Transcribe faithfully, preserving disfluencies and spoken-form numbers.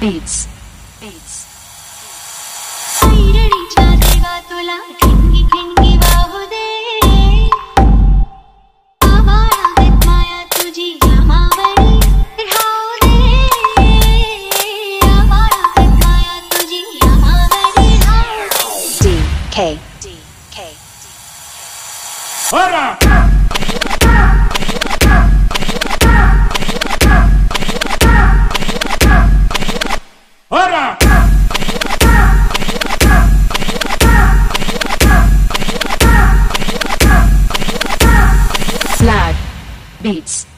beats beats ऐरडीच्या देवा तुला ठिणगी ठिणगी वाहू दे आभाळात माया तुझी आमावरी राहू दे आभाळात माया तुझी आमावरी राहू दे D K D K Ora! Ora! Flag beats